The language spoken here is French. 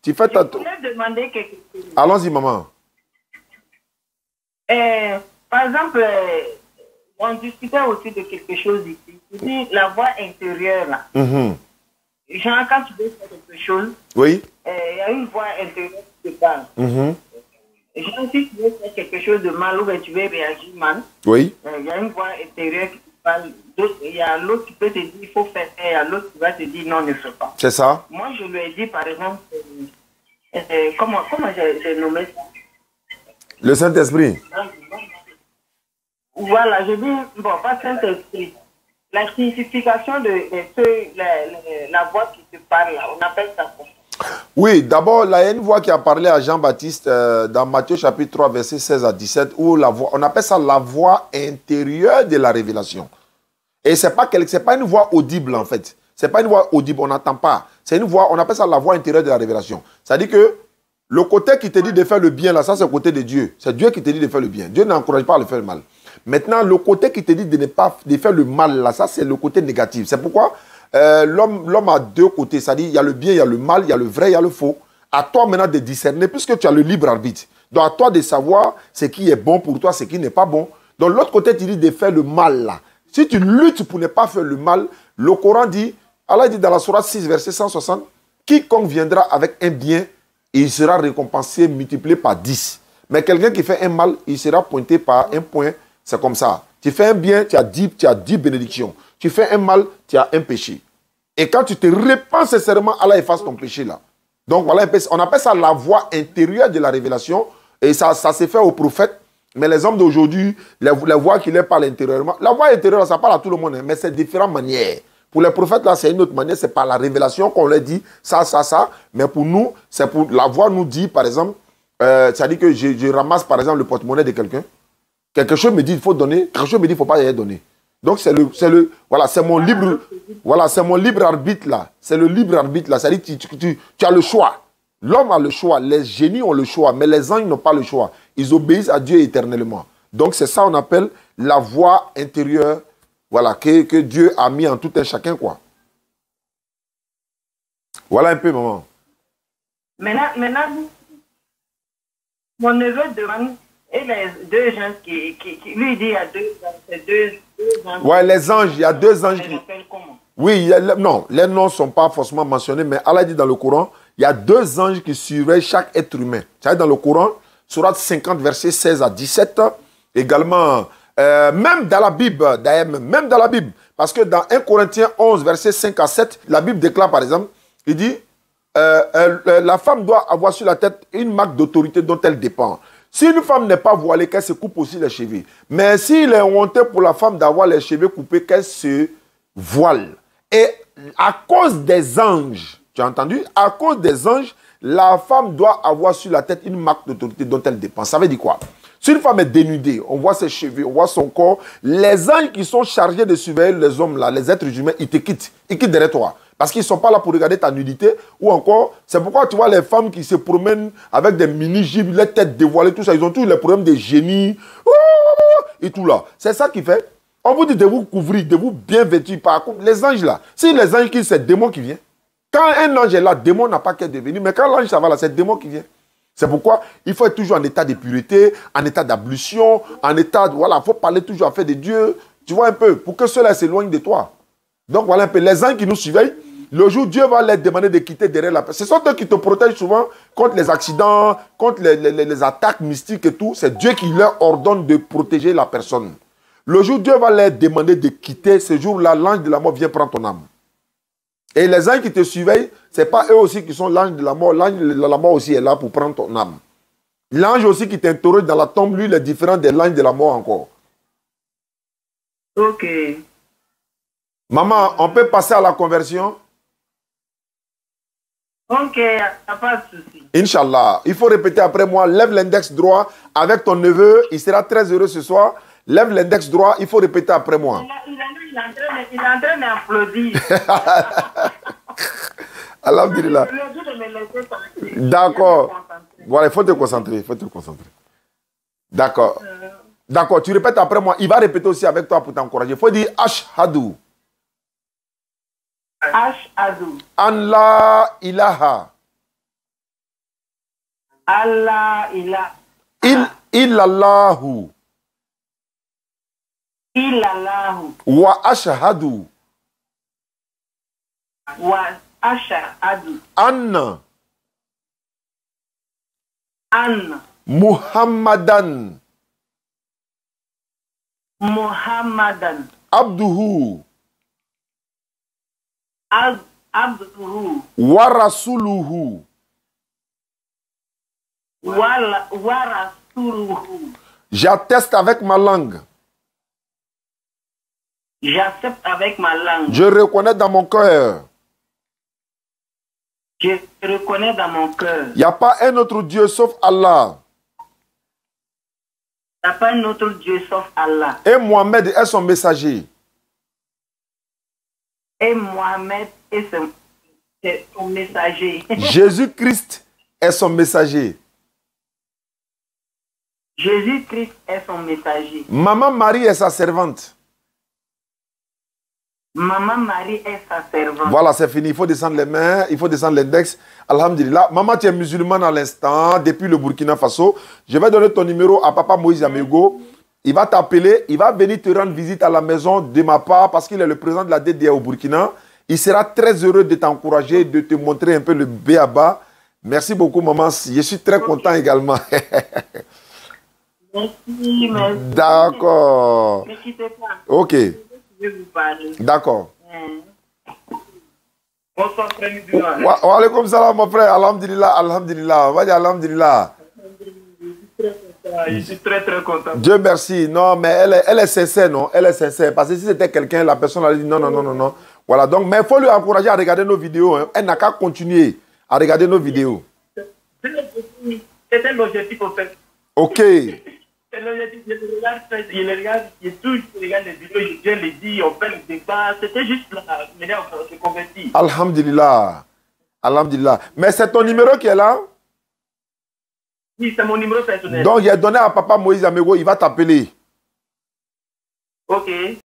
Tu fais ta... Je voulais demander quelque chose. Allons-y, maman. Par exemple, on discutait aussi de quelque chose ici. Tu dis la voix intérieure, là. Genre, quand tu veux faire quelque chose, oui. Il y a une voix intérieure qui te parle. Genre, si tu veux faire quelque chose de mal ou bien tu veux réagir mal, oui. Il y a une voix intérieure qui te parle. Il y a l'autre qui peut te dire il faut faire ça, il y a l'autre qui va te dire non, ne fais pas. C'est ça. Moi, je lui ai dit, par exemple, comment j'ai nommé ça? Le Saint-Esprit. Voilà, je dis, bon, pas Saint-Esprit. La signification de la voix qui te parle, là, on appelle ça quoi? Oui, d'abord, il y a une voix qui a parlé à Jean-Baptiste dans Matthieu chapitre 3, verset 16 à 17, où la voix, on appelle ça la voix intérieure de la révélation. Et ce n'est pas une voix audible, en fait. Ce n'est pas une voix audible, on n'entend pas. C'est une voix, on appelle ça la voix intérieure de la révélation. C'est-à-dire que le côté qui te dit de faire le bien, là, ça, c'est le côté de Dieu. C'est Dieu qui te dit de faire le bien. Dieu n'encourage pas à le faire le mal. Maintenant, le côté qui te dit de faire le mal, là, ça, c'est le côté négatif. C'est pourquoi l'homme a deux côtés. C'est-à-dire, il y a le bien, il y a le mal, il y a le vrai, il y a le faux. À toi maintenant de discerner, puisque tu as le libre arbitre. Donc, à toi de savoir ce qui est bon pour toi, ce qui n'est pas bon. Donc, l'autre côté, tu dis de faire le mal, là. Si tu luttes pour ne pas faire le mal, le Coran dit, Allah dit dans la sourate 6, verset 160, quiconque viendra avec un bien, il sera récompensé, multiplié par 10. Mais quelqu'un qui fait un mal, il sera pointé par un point. C'est comme ça. Tu fais un bien, tu as 10 bénédictions. Tu fais un mal, tu as un péché. Et quand tu te répands sincèrement, Allah efface ton péché là. Donc voilà, on appelle ça la voix intérieure de la révélation. Et ça s'est fait aux prophètes. Mais les hommes d'aujourd'hui, les voix qui les parlent intérieurement, la voix intérieure, ça parle à tout le monde, hein, mais c'est de différentes manières. Pour les prophètes, là, c'est une autre manière. C'est par la révélation qu'on leur dit ça, ça, ça. Mais pour nous, c'est pour la voix nous dit, par exemple, ça dit que je ramasse, par exemple, le porte-monnaie de quelqu'un. Quelque chose me dit il faut donner, quelque chose me dit il ne faut pas y donner. Donc voilà, c'est mon libre arbitre là. C'est le libre arbitre là. C'est-à-dire que tu as le choix. L'homme a le choix, les génies ont le choix, mais les anges n'ont pas le choix. Ils obéissent à Dieu éternellement. Donc c'est ça qu'on appelle la voix intérieure, voilà, que Dieu a mis en tout un chacun, quoi. Voilà un peu, maman. Maintenant, mon neveu demande, et les deux gens qui lui dit il y a deux anges. Ouais, les anges, il y a deux anges qui... Comment? Oui, non, les noms ne sont pas forcément mentionnés, mais Allah dit dans le Coran, il y a deux anges qui surveillent chaque être humain. C'est dans le Coran, sourate 50, verset 16 à 17, également, même dans la Bible, même dans la Bible, parce que dans 1 Corinthiens 11, verset 5 à 7, la Bible déclare par exemple, il dit, la femme doit avoir sur la tête une marque d'autorité dont elle dépend. Si une femme n'est pas voilée, qu'elle se coupe aussi les cheveux. Mais s'il est honteux pour la femme d'avoir les cheveux coupés, qu'elle se voile. Et à cause des anges, tu as entendu? À cause des anges, la femme doit avoir sur la tête une marque d'autorité dont elle dépend. Ça veut dire quoi? Si une femme est dénudée, on voit ses cheveux, on voit son corps, les anges qui sont chargés de surveiller les hommes, là, les êtres humains, ils te quittent. Ils quittent derrière toi. Parce qu'ils ne sont pas là pour regarder ta nudité. Ou encore, c'est pourquoi tu vois les femmes qui se promènent avec des mini-jibs, les têtes dévoilées, tout ça. Ils ont tous les problèmes de génie. Et tout là. C'est ça qui fait. On vous dit de vous couvrir, de vous bien vêtir. Par contre, les anges là. Si les anges qui c'est le démon qui vient. Quand un ange est là, le démon n'a pas qu'à devenir. Mais quand l'ange ça va là, c'est le démon qui vient. C'est pourquoi il faut être toujours en état de pureté, en état d'ablution, en état de... Voilà, il faut parler toujours à fait de Dieu. Tu vois un peu, pour que ceux-là s'éloignent de toi. Donc voilà un peu, les anges qui nous surveillent, le jour Dieu va leur demander de quitter derrière la personne. Ce sont eux qui te protègent souvent contre les accidents, contre les attaques mystiques et tout. C'est Dieu qui leur ordonne de protéger la personne. Le jour Dieu va leur demander de quitter, ce jour-là, l'ange de la mort vient prendre ton âme. Et les anges qui te surveillent, ce n'est pas eux aussi qui sont l'ange de la mort. L'ange de la mort aussi est là pour prendre ton âme. L'ange aussi qui t'interroge dans la tombe, lui, il est différent de l'ange de la mort encore. Ok. Maman, on peut passer à la conversion? Ok, il n'y a pas de souci. Inch'Allah. Il faut répéter après moi. Lève l'index droit avec ton neveu. Il sera très heureux ce soir. Lève l'index droit. Il faut répéter après moi. Il est en train d'applaudir. Alhamdulillah. D'accord. Voilà, il faut te concentrer. Il faut te concentrer. D'accord. D'accord, tu répètes après moi. Il va répéter aussi avec toi pour t'encourager. Il faut dire Ashhadu. Ashhadu. An la ilaha. Allah, ilah. Illallahu. Illallahu. Wa ashhadu. Wa ashhadu. Anna. Anna. Muhammadan. Muhammadan. Abduhu. Abduhu. Wa rasuluhu. Wa rasuluhu. J'atteste avec ma langue. J'accepte avec ma langue. Je reconnais dans mon cœur. Je reconnais dans mon cœur. Il n'y a pas un autre Dieu sauf Allah. Il n'y a pas un autre Dieu sauf Allah. Et Mohamed est son messager. Et Mohamed est son messager. Jésus-Christ est son messager. Jésus-Christ est son messager. Maman Marie est sa servante. Maman Marie est sa servante. Voilà, c'est fini. Il faut descendre les mains, il faut descendre l'index. Alhamdulillah. Maman, tu es musulmane à l'instant, depuis le Burkina Faso. Je vais donner ton numéro à Papa Moïse Amego. Il va t'appeler, il va venir te rendre visite à la maison de ma part parce qu'il est le président de la DDA au Burkina. Il sera très heureux de t'encourager, de te montrer un peu le B.A.B.A. Merci beaucoup, maman. Je suis très content également. Merci, merci. D'accord. Ne quittez pas. Ok. Je vais vous parler. D'accord. Bonsoir, frère. Wa alaykoum salam, mon frère. Alhamdulillah, alhamdulillah. Va dire alhamdulillah. Je suis très, très content. Dieu merci. Non, mais elle est sincère, non? Elle est sincère. Parce que si c'était quelqu'un, la personne a dit non, non, non, non, non. Voilà, donc, mais il faut lui encourager à regarder nos vidéos. Hein. Elle n'a qu'à continuer à regarder nos vidéos. C'était l'objectif, en fait. Ok. C'est l'objectif. Je regarde les vidéos, je viens les dire, on fait le débat. C'était juste la manière dont on se convertit. Alhamdulillah. Alhamdulillah. Mais c'est ton numéro qui est là? Oui, c'est mon numéro personnel. Donc, j'ai donné à Papa Moïse Amego, il va t'appeler. Ok.